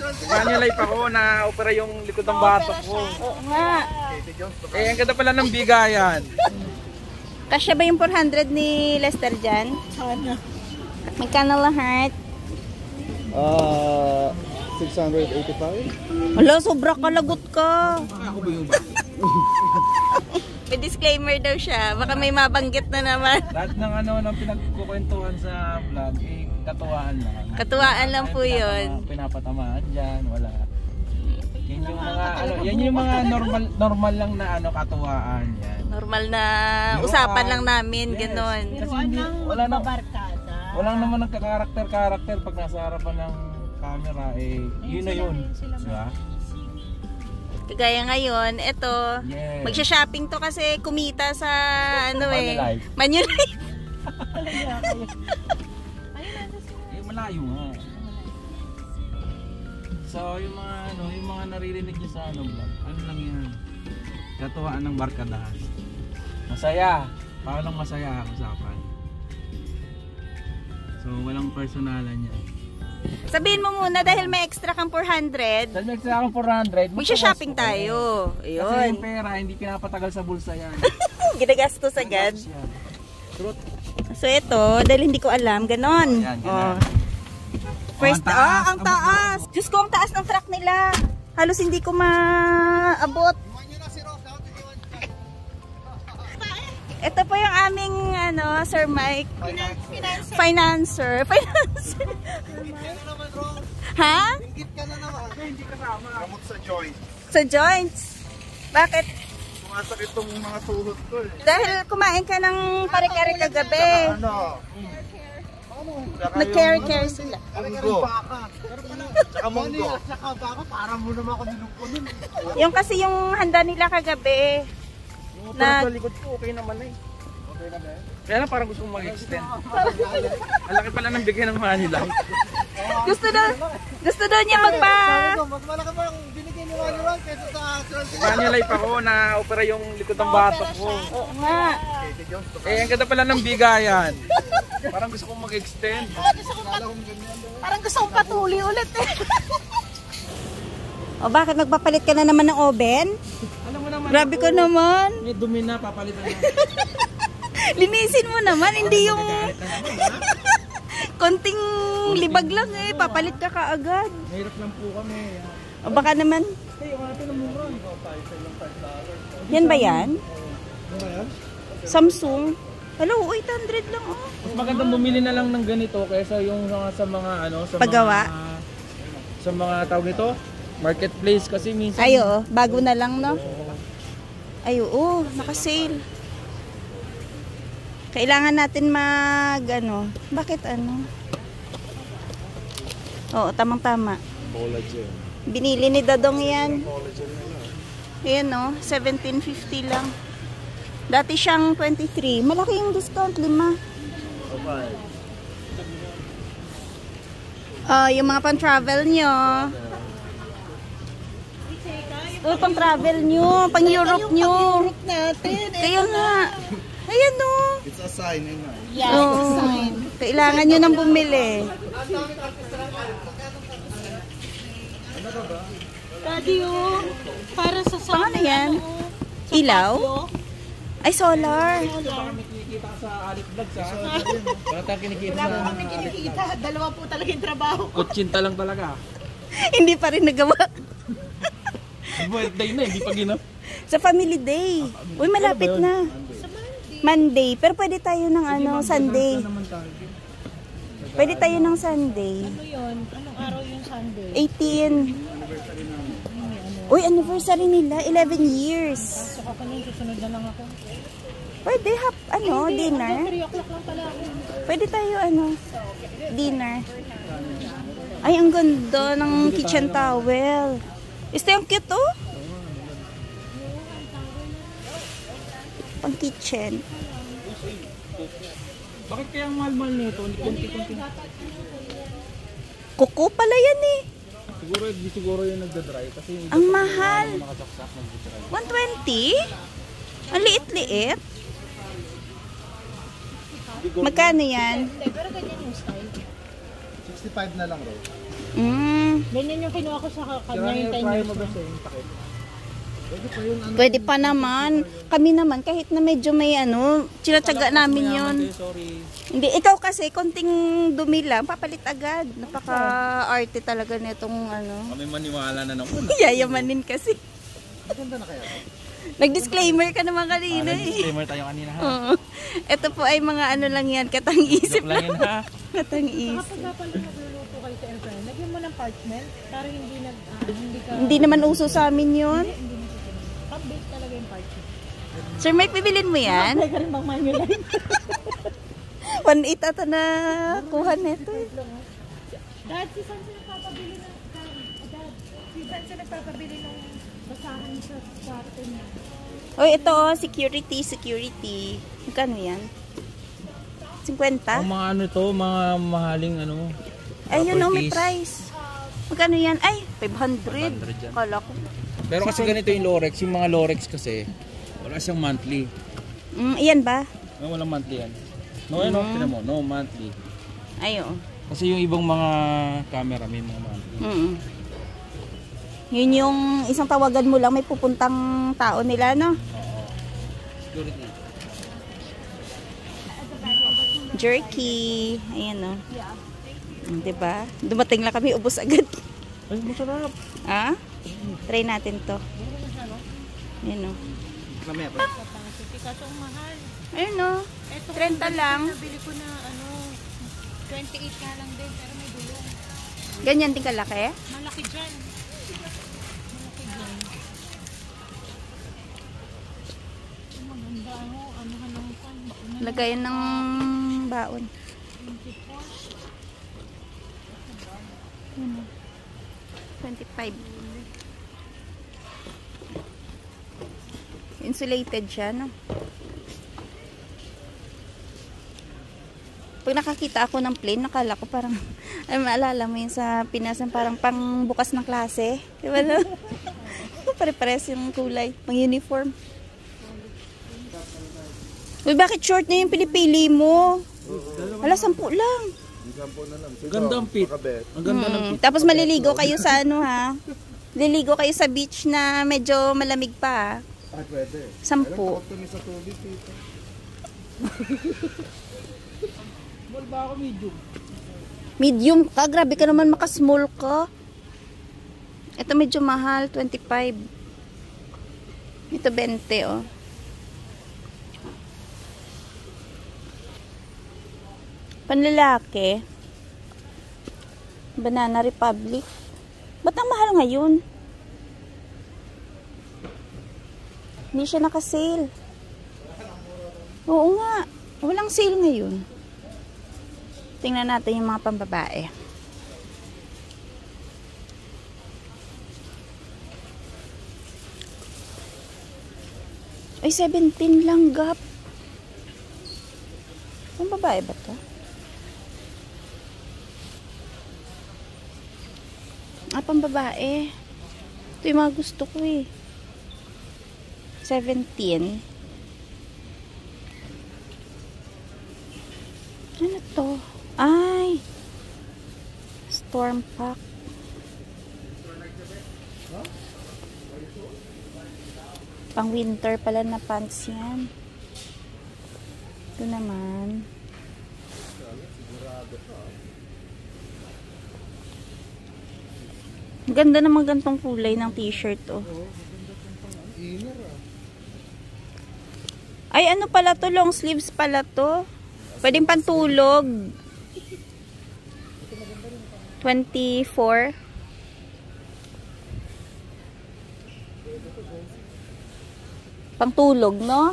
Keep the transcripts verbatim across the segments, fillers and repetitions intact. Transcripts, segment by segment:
Manulife ako na opera yung likod ng batok ko. Oo nga. Eh, ang ganda pala ng bigayan. Kasya ba yung four hundred ni Lester dyan? Sana. Magkano lahat? Ah, six hundred eighty-five. Wala, sobra kalagot ka. Ako ba yung ba? May disclaimer daw siya. Baka may mabanggit na naman. Lahat ng ano, ng pinagkukwentuhan sa vlog, eh, katuwaan lang. Katuwaan lang po yun. Pinapatamaan dyan, wala. Yan yung mga, ano, yan yung mga normal normal lang na ano, katuwaan yan. Normal na usapan lang namin, Yes. ganon. Kasi hindi, wala na, Barkada. wala naman nagka-karakter-karakter pag nasa harapan ng camera, eh, yun na yun. Diba? Kagaya ngayon, eto, Yes. magsha-shopping to kasi kumita sa ano eh. Manulife. Manulife. Eh, malayo nga. So, yung mga ano, yung mga naririnig niyo sa ano vlog, ano lang yan? Katuwaan ng barkadahan. Masaya. Para lang masaya ang usapan. So, walang personalan yan. Sabihin mo muna dahil may extra kang four hundred. Dahil may extra akong four hundred, Magsha-shopping tayo. Kasi Ayun. yung pera, hindi pinapatagal sa bulsa yan. Ginagastos agad. Yan. Truth. So ito, dahil hindi ko alam, ganon. Yan, Oh. ganun. First, Oh, ang taas. ah, ang taas. Diyos ko, ang taas ng truck nila. Halos hindi ko maabot. Ito po yung aming, ano, Sir Mike. Financer. Financer. Financer. Ha? Ingit ka na naman. Hindi kasama. Gamot sa joint. Sa joints. Bakit? Sumasakit tong mga tuhod ko eh. Dahil kumain ka ng pare-kare kagabi. Ano? Nag-carry-carry sila. Munggo. Tsaka munggo. Tsaka baka parang mo naman ako nilungko nun. Yung kasi yung handa nila kagabi. Yung Na- sa likod ko, okay naman eh. Okay na ba eh? Kaya lang parang gusto kong mag-extend. Ang laki pala ng bigay ng Manulife. Gusto daw, gusto daw niya magpa... Mas malaki pa yung binigay ni Manulife kaysa sa Manulife ako na opera yung likod ng batok ko. Oo nga. Eh, ang ganda pala ng bigayan. Parang gusto kong mag-extend. Parang gusto kong patuloy ulit eh. O bakit magpapalit ka na naman ng oven? Alam mo naman. Grabe ka naman. May dumi na, papalitan na. Linisin mo naman, hindi yung konting libag lang eh. Papalit ka kaagad. Mahirap lang po kami. O baka naman. Hey, yung atin ang mura. Yan ba yan? Ano ba yan? Samsung. Hello, eight hundred lang oh. Mas magandang bumili na lang ng ganito kaysa yung mga sa mga ano, sa Paggawa? mga sa mga tawag nito, marketplace kasi minsan. Ay oo, bago na lang no. Ay oo, naka-sale. Kailangan natin mag ano, bakit ano? Oo, tamang-tama. collagen. Binili ni Dadong yan. Ayan o, seventeen fifty lang. Dati siyang twenty-three. Malaki yung discount, lima. Okay. Ah, yung mga pang-travel nyo. Ito pang travel nyo, pang Europe nyo. Europe natin. Kaya nga. Ayan o. It's a sign, eh, na. Yeah, it's a sign. Kailangan nyo nang bumili. Daddy, oh. Para sa Pang ano yan? oh. Ilaw? Ay, solar. Baka may kinikita ka sa Alit Vlogs ha. Wala tayong kinikita Wala sa po kami kinikita. Dalawa po talaga yung trabaho. Kutsinta lang talaga. Hindi pa rin nagawa. Birthday na, hindi pa ginap. Sa Family Day. Uy, malapit na. Monday. Pero pwede tayo ng ano, Sunday. Pwede tayo ng Sunday. Ano yun? Anong araw yung Sunday? eighteen. Uy, anniversary nila. eleven years. So kapag yung susunod na lang ako. Pwede, hap, ano, dinner. three o'clock lang pala ako. Pwede tayo, ano, dinner. Ay, ang ganda ng kitchen towel. Ito yung cute, oh. Pang kitchen. Bakit kaya ang mahal-mahal nito? Kunti-kunti. Kuko pala yan eh. Siguro, di siguro yung nagdadry. Kasi yung Ang mahal. nakasaksak nagdadry. one twenty? Ang liit-liit. Magkano yan? Hindi, pero ganyan yung style. sixty-five na lang, bro. Mm. Ganyan yung kinuha ko sa kanya yung ten years na. Pwede pa naman. Kami naman, kahit na medyo may ano, sinatsaga namin yun. Sorry. Hindi, ikaw kasi, konting dumi lang, papalit agad. Napaka-arte talaga nitong ano. Kami maniwala na naman. Yayamanin kasi. Maganda na kaya? Nag-disclaimer ka naman kanina eh. Disclaimer tayo kanina ha. Oo. Ito po ay mga ano lang yan, katang-isip Joke lang yan ha. Katang-isip. Kapag nga pala nagluluto kayo sa airfryer, lagyan mo ng parchment para hindi nag, ah, hindi ka... Hindi naman uso sa amin yun. Hindi, hindi na siya. Pang-bake talaga yung parchment. Sir, may pibilin mo yan? Apply ka rin bang Manulife? one eight ata na kuha nito eh. Dad, si San sila nagpapabili ng... Dad, si San sila nagpapabili ng basahan sa kwarto niya. Oy, ito oh, security, security. Magkano yan? fifty? Ang mga ano to, mga mahaling ano. Ayun oh, may properties. price. Magkano yan? Ay, five hundred. five hundred yan. Kala ko. Pero kasi ganito yung Lorex, yung mga Lorex kasi, wala siyang monthly. Mm, iyan ba? No, walang monthly yan. No, ano, Mm. tinan mo, no monthly. Ay, oh. Kasi yung ibang mga camera may mga monthly. Mm. Yun yung isang tawagan mo lang, may pupuntang tao nila, no? Oo. Security. Jerky. Ayan, no? Mm, diba? Dumating lang kami, ubos agad. Ay, masarap. Ah? Try natin to. Ayan, no? Mamaya pa. Kaso ang mahal. Ayun, no? Eto, thirty lang. nabili ko na ano, twenty-eight ka lang din, pero may gulong. Ganyan din kalaki? Malaki dyan. Malaki dyan. Ang maganda ano, ano ka lang pan. Lagayan ng baon. Ano? twenty-five. Insulated siya, no? Pag nakakita ako ng plane, nakala ko parang, ay maalala mo yun sa Pinas, parang pang bukas ng klase. Di ba, no? Pare-pares yung kulay, pang uniform. Uy, bakit short na yung pinipili mo? Wala, sampu lang. Ganda ang fit. Ang ganda ng Mm, fit. tapos maliligo kayo sa ano ha? Liligo kayo sa beach na medyo malamig pa. Ah, pwede. Sampu. Kami sa tubig dito. Small ba ako medium? Medium ka, grabe ka naman maka-small ka. Ito medyo mahal, twenty-five. Ito twenty oh. Panlalaki. Banana Republic. Ba't ang mahal ngayon? Hindi siya naka-sale. Oo nga. Walang sale ngayon. Tingnan natin yung mga pambabae. Ay, seventeen lang gap. Pambabae ba to? Ah, pambabae. Ito yung mga gusto ko eh. seventeen. Ano to? Ay! Storm pack. Pang winter pala na pants yan. Ito naman. Ganda naman gantong kulay ng t-shirt oh. Ay, ano pala to? Long sleeves pala to. Pwedeng pantulog. twenty-four. Pantulog, no?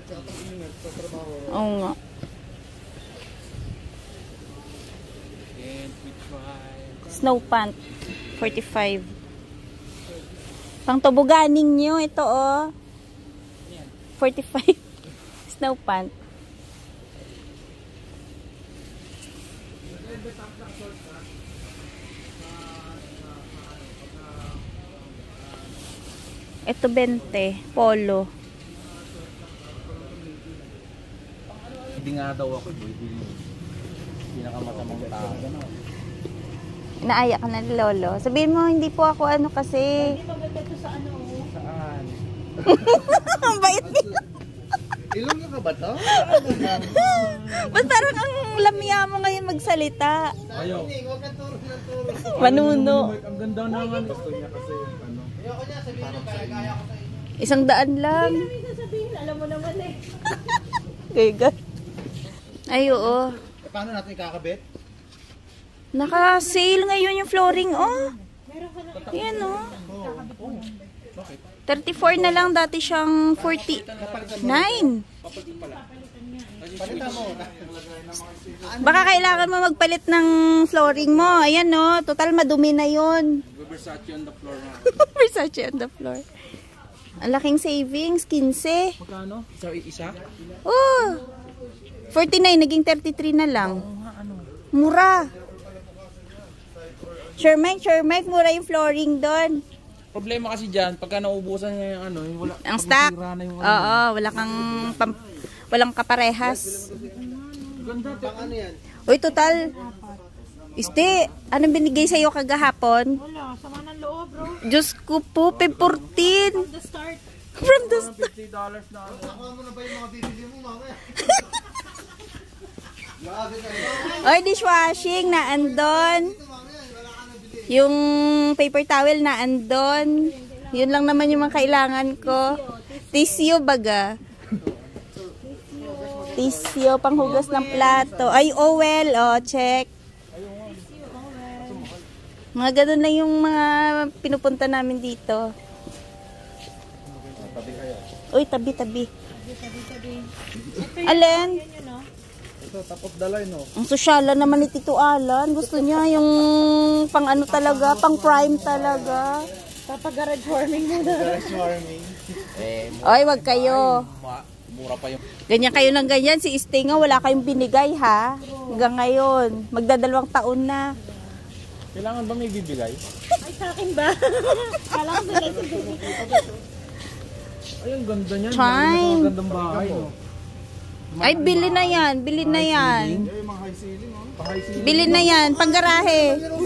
Oo nga. Snow pant. forty-five. Pang toboganing nyo. Ito, oh. forty-five. Snow pant. Ito twenty. Polo. Hindi nga daw ako boy. Pinakamatamang tao. Inaaya ka na ni Lolo. Sabihin mo, hindi po ako ano kasi. Hindi maganda to sa ano. Saan? Ang bait niya. Ilong ka ba to? Ba't parang ang lamya mo ngayon magsalita? Ayaw. Huwag kang turo ng turo. Manuno. Ang ganda naman. Gusto niya kasi yung ano. Ayoko niya, sabihin niyo, kaya-kaya ko sa inyo. Isang daan lang. Hindi namin sasabihin, alam mo naman eh. Gaya. Ay, oo. Eh, paano natin ikakabit? Naka-sale ngayon yung flooring, oh. Meron ka na. Yan, oh. thirty-four na lang, dati siyang forty-nine. Palitan mo. Baka kailangan mo magpalit ng flooring mo. Ayan, no. Total, madumi na yun. Versace on the floor na. Versace on the floor. Ang laking savings, fifteen. Magkano? Isa isa? Oh, forty-nine, naging thirty-three na lang. Mura. Sure Mike, sure Mike, mura yung flooring doon. Problema kasi dyan, pagka naubusan niya yung ano, yung wala, Ang stock. masira na yung ano. Oo, wala kang, pam, walang kaparehas. Ganda to. Ano yan? Uy, total. Iste, anong binigay sa'yo kagahapon? Wala, sama ng loob bro. Diyos ko po, Feb fourteen. The start. From the start. fifty dollars na ano. Nakuha mo na ba yung mga bibili mo mamaya? Grabe kayo. Oy, dishwashing na andon. Yung paper towel na andon. Yun lang naman yung mga kailangan ko. Tissue baga. Tissue, panghugas ng plato. Ay, oh well, oh, check. Mga ganun lang yung mga pinupunta namin dito. Uy, tabi, tabi. Alin? Ito, top of the line, oh. Ang sosyala naman ni Tito Alan. Gusto niya yung pang ano talaga, pang prime talaga. Papagarage warming muna. Garage warming. Eh, Oy, wag kayo. ma- mura pa yung... Ganyan kayo ng ganyan. Si Stay nga, wala kayong binigay ha. Hanggang ngayon. Magdadalawang taon na. Kailangan ba may bibigay? Ay, sa akin ba? Kala ko bilay sa baby. Ay, ang ganda niyan. Fine. Ang gandang bahay, no? Ay, bili na yan. Bili na yan. Yung mga high ceiling, oh. Pa-high ceiling. Bili na yan. Panggarahe.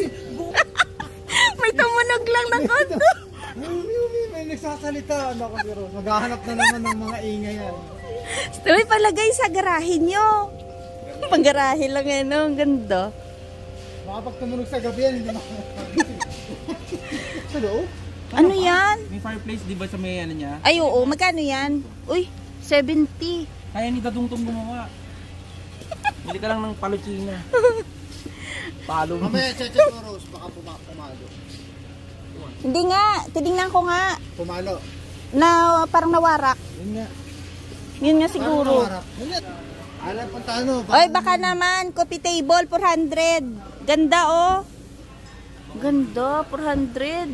May tumunog lang na kondo. May, may nagsasalita. Ano ko si Rose? Maghahanap na naman ng mga ingay yan. Uy, palagay sa garahe nyo. Panggarahe lang yan. No? Ang ganda. Baka pag tumunog sa gabi yan, hindi makakapag. Sa loob? Ano yan? May fireplace, di ba sa may ano niya? Ay, oo. Magkano yan? Uy, seventy. Kaya ni Tatungtong gumawa. Bili ka lang ng paluchina. Palo mo. Mamaya, check mo, Rose. Baka puma- pumalo. Hindi nga. Tinignan ko nga. Pumalo. Na parang nawarak. Yun nga. Yun nga siguro. Yun nga. Alam kung taano. Oy, baka naman. Coffee table, four hundred. Ganda, oh. Ganda, four hundred.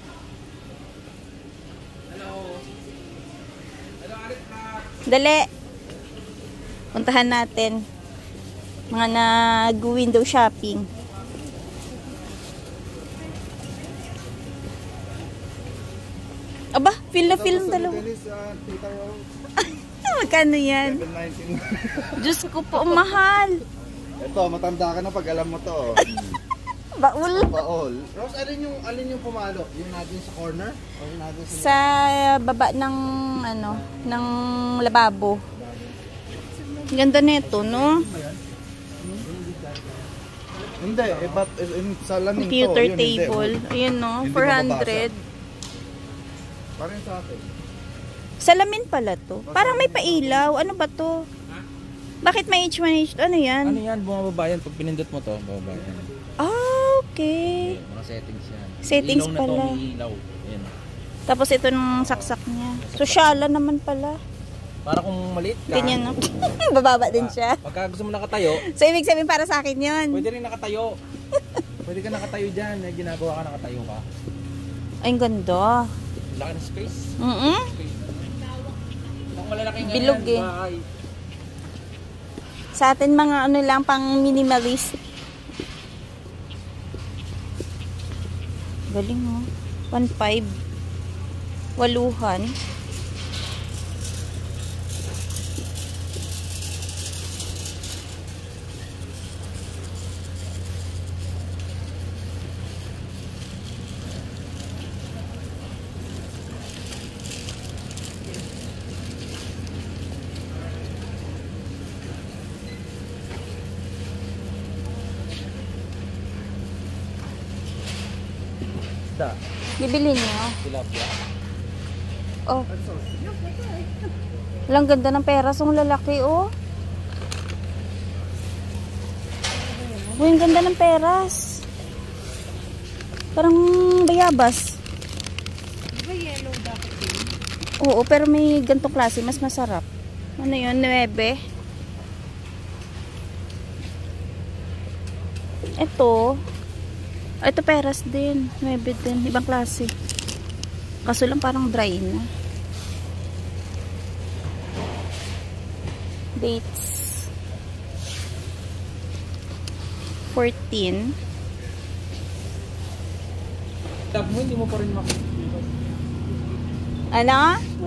Dali. Puntahan natin. Mga nag-window shopping. Aba, feel na feel ng dalawa. Magkano yan? Diyos ko po, mahal. Ito, matanda ka na pag alam mo to. Baul. Baol. Rose, alin yung, alin yung pumalo? Yung naging sa corner? O yung naging sa... Sa baba ng, ano, ng lababo. Ganda nito, no? Hindi, eh, but eh, in, sa laming Computer to, yun, table. Hindi, Ayun, no? Hindi four hundred. parang sa akin. Salamin pala to. Parang may pailaw. Ano ba to? Bakit may H one H two? Ano yan? Ano yan? Bumababa yan. Pag pinindot mo to, bumababa yan. Ah, okay. Mga settings yan. Settings ilaw pala. na to, may ilaw. Ayan. Tapos ito ng saksak niya. Sosyala naman pala. Para kung maliit ka. Ganyan, no? Bababa din siya. Pagka gusto mo nakatayo, So, ibig sabihin para sa akin yun. pwede rin nakatayo. Pwede ka nakatayo dyan. May ginagawa ka, nakatayo ka. Ay, ang ganda. Laki ng space. Mm-mm. Space. Kung malalaking Bilog ganyan, eh. bahay. Sa atin mga ano lang, pang minimalist. Galing, mo. one five. Waluhan. isda. Bibili niyo. Tilapia. Oh. Walang ganda ng peras ng lalaki, oh. Uy, ang ganda ng peras. Parang bayabas. Di ba yellow dapat yun? Oo, pero may gantong klase. Mas masarap. Ano yun? Nuebe. Ito. Ito peras din. Nuebe din. Ibang klase. Kaso lang parang dry na. Dates. fourteen. Tab mo, hindi mo pa rin makikita. Ano?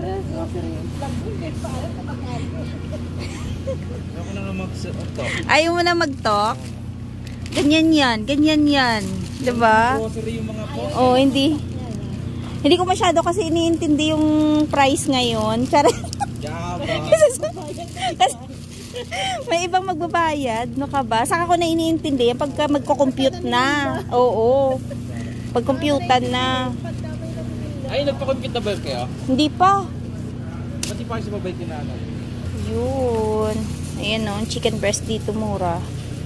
Ako na nga mag-talk. Ayaw mo na mag-talk? Ganyan yan. Ganyan yan. Diba? Grocery yung mga po. Oh, hindi. Hindi ko masyado kasi iniintindi yung price ngayon. Charot. Java. Kasi may ibang magbabayad, no ka ba? Saka ko na iniintindi yan pagka magko-compute na. Oo. Pag-computan na. Ay, nagpa-compute na ba kayo? Hindi pa. Ba't di pa kayo sa babay kinanay? Yun. Ayan o, chicken breast dito mura.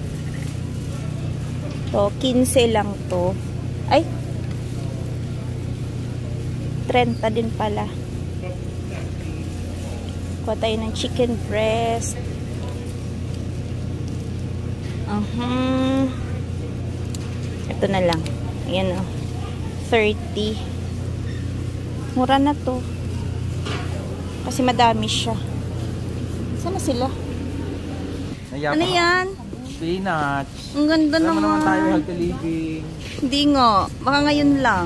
So, fifteen lang to. Ay! thirty din pala. Kuha tayo ng chicken breast. Uh-huh. Ito na lang. Ayan o. thirty. Mura na to. Kasi madami siya. Sana sila? Nayapa Ano ka. yan? Spinach. Ang ganda Alam mo naman. naman tayo healthy living. Hindi nga. Baka ngayon lang.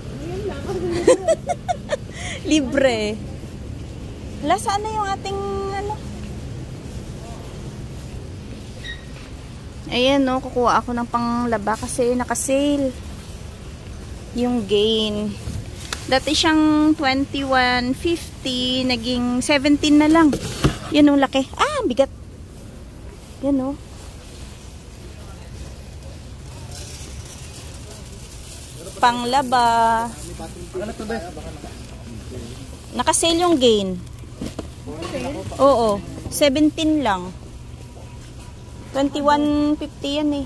Libre. Wala, saan na yung ating ano? Ayan no, kukuha ako ng panglaba kasi nakasale. Yung gain. Dati siyang twenty-one fifty, naging seventeen na lang. Yan o, laki. Ah, bigat. Yan o. Panglaba. Nakasale yung gain. Oo, seventeen lang. twenty-one fifty yan eh.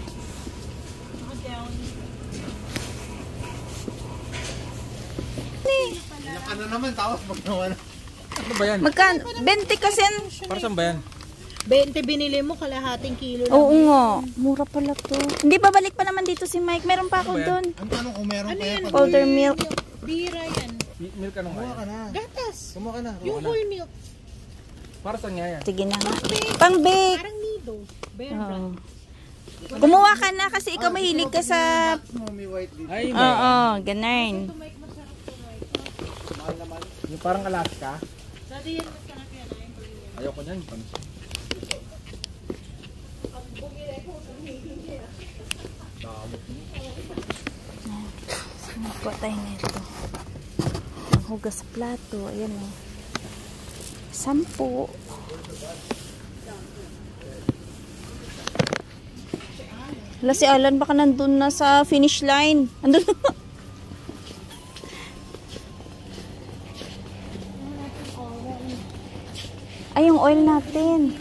Ano naman, tapos pag nawala. Ano ba yan? Magkano? twenty kasi. Para saan ba yan? twenty binili mo, kalahating kilo lang. Oo nga. Mura pala to. Hindi, babalik pa naman dito si Mike. Meron pa ako Ano ba yan? doon. Ang tanong kung meron Ano pa yan. yan? pag- Powder milk. Bira yan. Milk anong Kumuha kaya? ka na. Gatas. Kumuha ka na. Yung na. whole milk. Para saan nga yan? Sige na nga. Pang bake. Parang nido. Bear brand. Oo. Kumuha ka na kasi ikaw mahilig ka sa... Mommy white dito. Ay, may. Oo, ganun. Yung parang Alaska. Dati yan masarap yan. Ay, premium. Ayoko niyan. Magkuha tayo nito. Ang hugas sa plato. Ayan o. Sampu. Hala, si Alan baka nandun na sa finish line. Andun na. Ay, yung oil natin.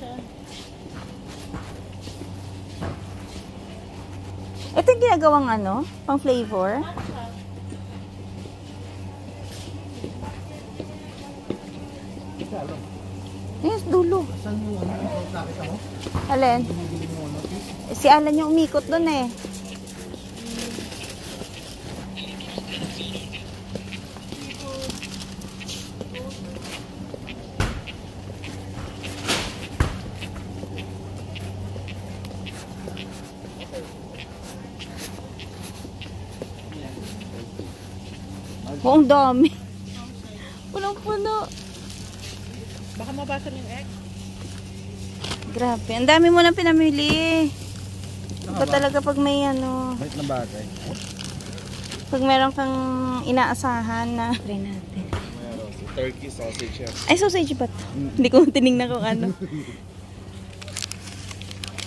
Ito yung ginagawang ano? Pang flavor? Yes, dulo. Saan yung ano yung nakita mo? Alin? Si Alan yung umikot doon eh. Oh, ang dami. Punong-puno. Baka mabasag yung egg. Grabe. Ang dami mo nang pinamili. Iba talaga pag may ano, Bait na bagay. pag meron kang inaasahan na. Try natin. Mayroon. Turkey sausage yan. Ay, sausage ba ito? Hindi ko tinignan kung ano.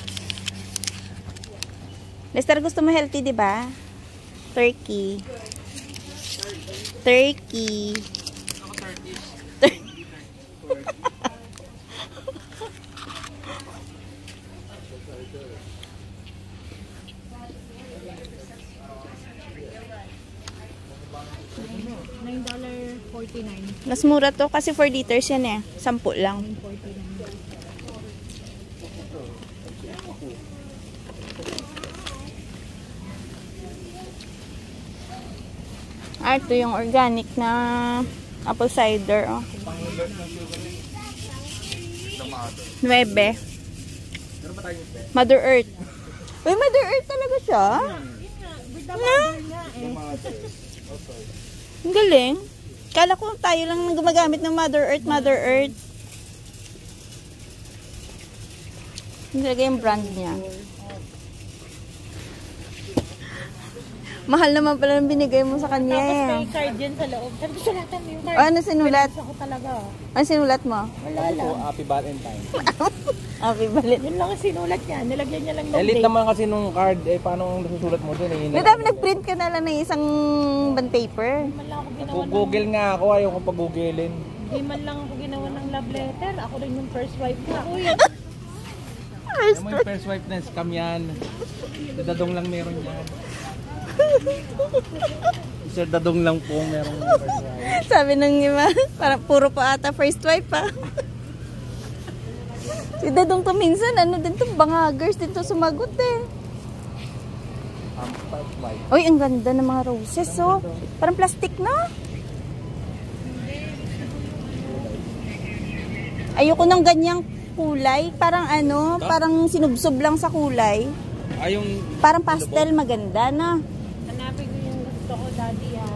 Lester, gusto mo healthy, di ba? Turkey. Turkey. Ako Turkish. nine forty-nine. Mas mura to kasi four liters yan eh. Sampu lang. Ah, ito yung organic na apple cider. Oh. Nuebe. Mother Earth. Uy, Mother Earth talaga siya. With the mother nga eh. Ang galing. Kala ko tayo lang nang gumagamit ng Mother Earth, Mother Earth. Hindi talaga yung brand niya. Mahal naman pala ng binigay mo sa kanya. Tapos may card yan sa loob. Sabi ko, sulatan mo yung card. Oh, ano sinulat? Pinasa ko talaga. Ano sinulat mo? Wala lang. Happy Valentine. Happy balit. Yun lang ang sinulat niya. Nilagyan niya lang ng Elite date. naman kasi nung card, eh paano nasusulat mo dun? Eh, May dami nag-print ka na lang ng isang band paper. Di man lang ako ginawa ng, Google nga ako, ayaw ko pag-googlein. di man lang ako ginawa ng love letter. Ako rin yung first wife ko. Uy, Alam mo yung first wife na scam yan. Dadong lang meron yan. Sir Dadong lang po merong first wife. Sabi ng iba, parang puro pa ata first wife pa. Si Dadong to minsan, ano din to, bangagers din to sumagot eh. Um, first wife. Uy, ang ganda ng mga roses, oh. Parang plastic, no? Ayoko ng ganyang kulay. Parang ano, parang sinubsob lang sa kulay. Ah, yung Parang pastel, maganda na. hanapin ko yung gusto ko, daddy ha.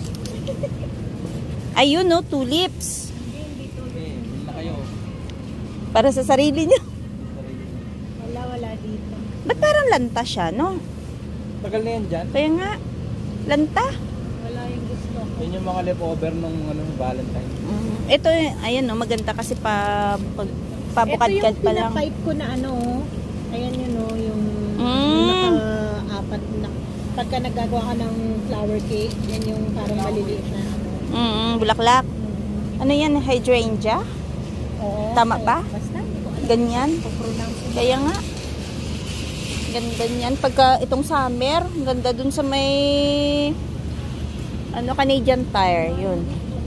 Ayun, no, tulips. eh, yun na kayo. Para sa sarili niya. Wala, wala dito. Ba't parang lanta siya, no? Tagal na yan dyan. Kaya nga, lanta. Wala yung gusto ko. Yun yung mga leftover nung ano, Valentine. Mm. Ito, ayan, no, maganda kasi pa, pag, pabukadkad Ito pa yung lang. pinapipe ko na ano. Ayan yun o, yung, Mm. yung naka-apat na. Pagka nagagawa ka ng flower cake, yan yung parang maliliit na ano. Mm, bulaklak. Ano yan, hydrangea? Oo. Tama kaya- ba? Basta, hindi ko alam. Ganyan. Pronounce mo. Kaya nga. Ganda niyan. Pagka itong summer, ang ganda dun sa may ano, Canadian Tire. Yun.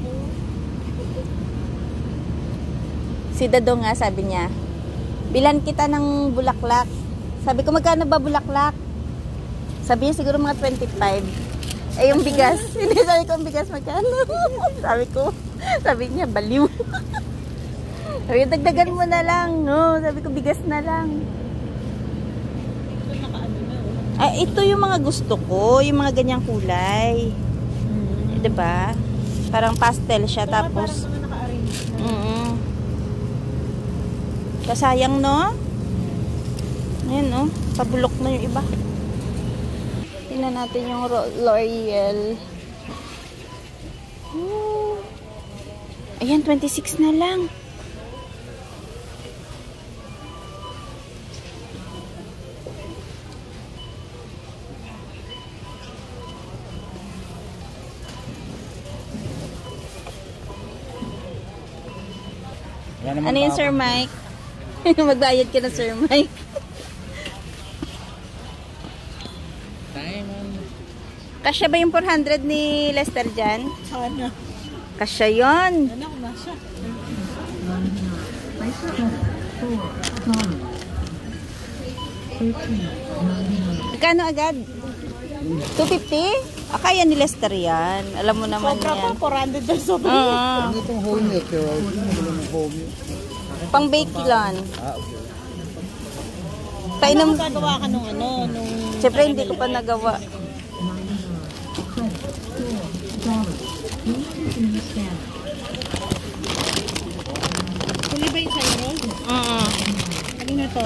Si Dado nga, sabi niya, bilan kita ng bulaklak. Sabi ko, magkano ba bulaklak? Sabi niya, siguro mga twenty-five. Eh, yung bigas. Hindi, sabi ko, yung bigas magkano? Sabi ko, sabi niya, baliw. Sabi ko, dagdagan mo na lang. No, sabi ko, bigas na lang. Ito naka-ano na oh. Ay, ito yung mga gusto ko, yung mga ganyang kulay. Mm. Eh, 'di ba? Parang pastel siya Ito nga tapos parang mga naka-arrange na. mm. Kasayang, no? Ayan, no? Pabulok na yung iba. Tingnan natin yung L'Oreal. Ooh. Ayan, twenty-six na lang. Yan naman Ano yun, pa Sir ako. Mike? Magbayad ka na, Sir Mike. Time on. Kasya ba yung four hundred ni Lester dyan? Sana. Kasya yun. Ano ko nasa? Magkano agad? two fifty? Ah, kaya ni Lester yan. Alam mo naman Sobra yan. pa, four hundred na sobra. Oo. Itong home milk, pero ano ng home milk? Pang bake lan. Ah, okay. Ano Painom. magagawa ka nung ano? Nung Siyempre, hindi ko pa nagawa. Huli ba yung sa'yo, Rose? Mm. Kanina to?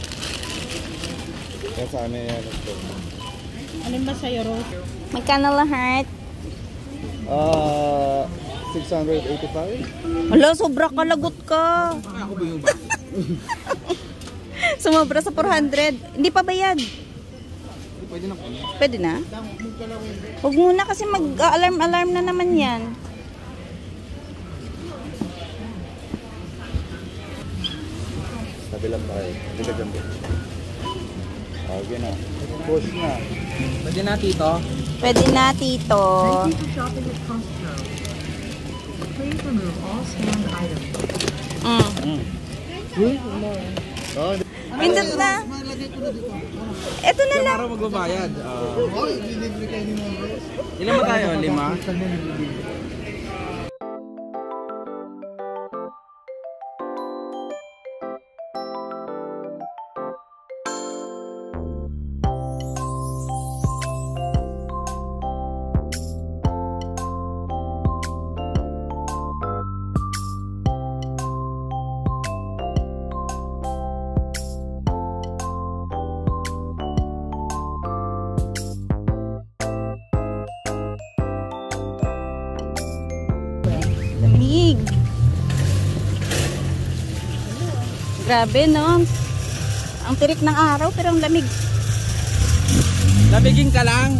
Kaya sana yan ito. Alin ba sa'yo, Rose? Magkano lahat? Ah, six hundred eighty-five? Wala, sobra ka. Lagot ka. Ako ba yung ba? Sumobra sa four hundred. Hindi pa bayad. Hindi pa Pwede na po. Pwede na? Huwag muna kasi mag-alarm-alarm na naman yan. Sabi lang tayo. Hindi ka dyan din. Okay na. Push na. Pwede na, Tito. Pwede na, Tito. shopping at Costco. Please remove all scanned items. Mm. Oh, Pindot na. Ito na Ilang lang. araw magbabayad? Ah. oh, i-delivery kayo ni Mama. Ilan ba tayo? Lima? Lamig. Grabe, no? Ang tirik ng araw, pero ang lamig. Lamigin ka lang.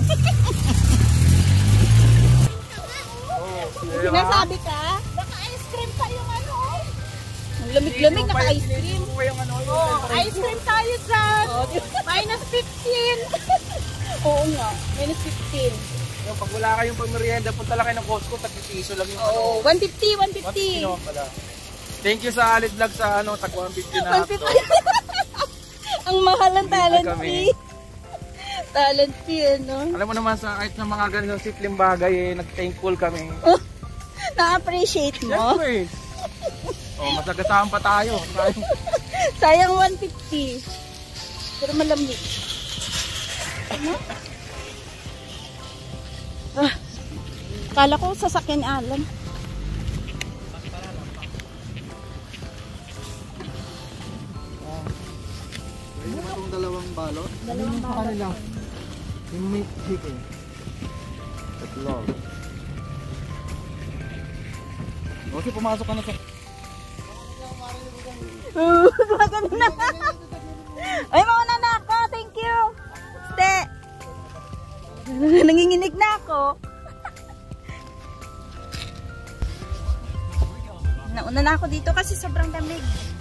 Sinasabi ka? Baka ice cream pa yung ano. Ang lamig-lamig, naka-ice cream. Oh, ice cream tayo dyan. Minus fifteen. Oo nga, minus fifteen. Yung pag wala kayong pagmerienda, punta lang kayo ng Costco, tag piso lang yung Oo, one fifty, one fifty. Ano pala. Thank you sa Alid Vlog sa ano, tag one fifty na. one fifty. Ang mahal ng talent kami. fee. Talent fee, ano? Alam mo naman sa kahit sa mga ganun simpleng bagay, eh, nag-thankful kami. Na-appreciate mo? Siyempre. Oh, masagasaan pa tayo. Tayo. Sayang one fifty. Pero malamig. Ano? Ah, kala ko sasakyan ni Alan. Pwede mo itong dalawang balot? Dalawang Sa kanila. Yung meat chicken. Tatlo. Kasi pumasok ka na sa... Uh, maganda na. Ay, mauna na ako. Thank you. Ste. Nanginginig na ako. Nauna na ako dito kasi sobrang lamig.